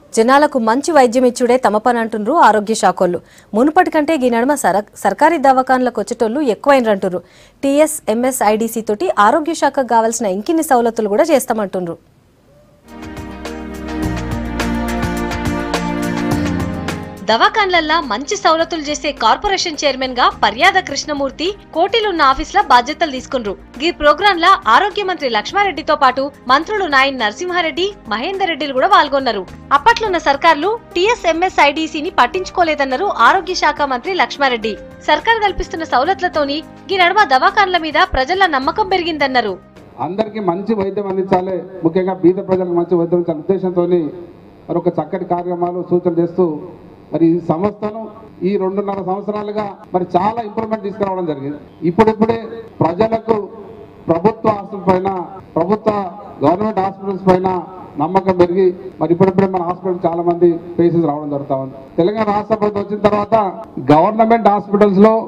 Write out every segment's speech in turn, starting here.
జనాలకు మంచి వైద్యం ఇచ్చుడే తమ పని అంటున్నారు ఆరోగ్య శాఖోళ్ళు. మునుపటి కంటే ఈ నడుమ సర్కారీ దవాఖానలకు వచ్చేటోళ్ళు ఎక్కువైనరంటున్నారు. టీఎస్ ఎంఎస్ ఐడిసి తోటి ఆరోగ్య శాఖకు కావాల్సిన ఇంకిన్ని సౌలతులు కూడా చేస్తామంటున్నారు. దవాఖాన్లల్లా మంచి సౌలతులు చేసే కార్పొరేషన్ చైర్మన్ గా పర్యాద కృష్ణమూర్తి కోటిలున్న ఆఫీసుల బాధ్యతలు తీసుకున్నారు. ఈ ప్రోగ్రామ్ లా ఆరోగ్య మంత్రి లక్ష్మారెడ్డితో పాటు మంత్రులు నాయన్ నరసింహారెడ్డి, మహేందర్ రెడ్డిలు కూడా పాల్గొన్నారు. అప్పట్లున్న సర్కార్లు టీఎస్ఎంఎస్ ఐడిసిని పట్టించుకోలేదన్నారు ఆరోగ్య శాఖ మంత్రి లక్ష్మారెడ్డి. సర్కార్ కల్పిస్తున్న సౌలతులతోని ఈ నడుమ దవాఖాన్ల మీద ప్రజల నమ్మకం పెరిగిందన్నారు. అందరికీ మంచి వైద్యం అందించాలి, ముఖ్యంగా బీద ప్రజలకు మంచి వైద్యం అందించాలనే ఉద్దేశంతో మరి ఒక చక్కటి కార్యక్రమాలు సూచనలు చేస్తూ మరి ఈ సంస్థను ఈ 2.5 సంవత్సరాలుగా మరి చాలా ఇంప్రూవ్మెంట్ తీసుకురావడం జరిగింది. ఇప్పుడిప్పుడే ప్రజలకు ప్రభుత్వ హాస్పిటల్ పైన, ప్రభుత్వ గవర్నమెంట్ హాస్పిటల్స్ పైన నమ్మకం పెరిగి మరి ఇప్పుడిప్పుడే మన హాస్పిటల్ చాలా మంది పేషెంట్స్ రావడం జరుగుతా ఉంది. తెలంగాణ రాష్ట్ర ప్రభుత్వం వచ్చిన తర్వాత గవర్నమెంట్ హాస్పిటల్స్ లో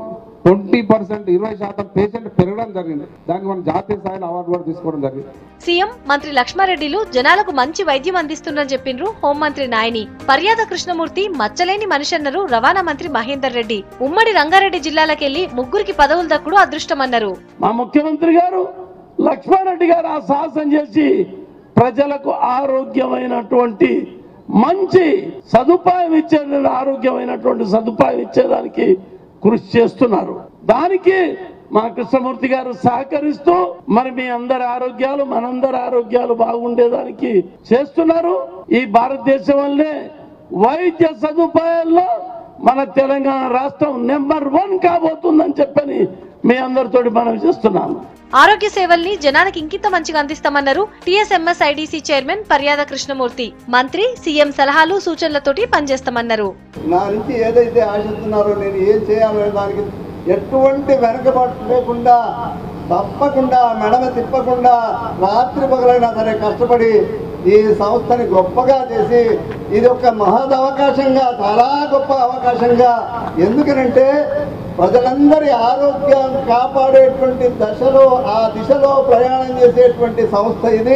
20% 20% పేషెంట్ పెరగడం జరిగింది. దానికి మనం జాతీయ స్థాయిలో అవార్డు కూడా తీసుకోవడం జరిగింది. సీఎం మంత్రి లక్ష్మారెడ్డిలు జనాలకు మంచి వైద్యం అందిస్తున్నారని చెప్పిండ్రు హోంమంత్రి నాయని. పర్యాద కృష్ణమూర్తి మచ్చలేని మనిషి అన్నారు రవాణా మంత్రి మహేందర్ రెడ్డి. ఉమ్మడి రంగారెడ్డి జిల్లాలకెళ్లి 3 పదవులు దక్కుడు అదృష్టమన్నారు. మా ముఖ్యమంత్రి గారు లక్ష్మారెడ్డి గారు ఆ సాహసం చేసి ప్రజలకు ఆరోగ్యమైనటువంటి మంచి సదుపాయం ఆరోగ్యమైనటువంటి సదుపాయం ఇచ్చేదానికి కృషి చేస్తున్నారు. దానికి మా కృష్ణమూర్తి గారు సహకరిస్తూ మరి మీ అందరి ఆరోగ్యాలు, మనందరి ఆరోగ్యాలు బాగుండేదానికి చేస్తున్నారు. ఈ భారతదేశం వల్లే వైద్య సదుపాయాల్లో మన తెలంగాణ రాష్ట్రం నెంబర్ 1 కాబోతుందని చెప్పని మీ అందరితోటి మనం చేస్తున్నాము. ఆరోగ్య సేవల్ని జనానికి ఇంకింత మంచిగా అందిస్తామన్నారు TSMSIDC IDC chairman Paryada Krishnamurthy. మంత్రి సీఎం సలహాలు సూచనలతోటి పనిచేస్తామన్నారు. నా నుంచి ఏదైతే ఆశిస్తున్నారో నేను ఏం చేయాలనే దానికి ఎటువంటి వెనకబాటు లేకుండా తప్పకుండా మెడమ తిప్పకుండా రాత్రి పగలైనా సరే కష్టపడి ఈ సంస్థని గొప్పగా చేసి ఇది ఒక మహదవకాశంగా, చాలా గొప్ప అవకాశంగా, ఎందుకనంటే ప్రజలందరి ఆరోగ్యం కాపాడేటువంటి ఆ దిశలో ప్రయాణం చేసేటువంటి సంస్థ ఇది.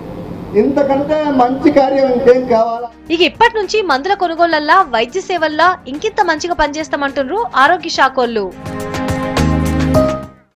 ఇంతకంటే మంచి కార్యం ఇంకేం కావాలా? ఇక ఇప్పటి నుంచి మందుల కొనుగోళ్లల్లా, వైద్య సేవల్లా ఇంకింత మంచిగా పనిచేస్తామంటున్నారు ఆరోగ్య శాఖోళ్ళు.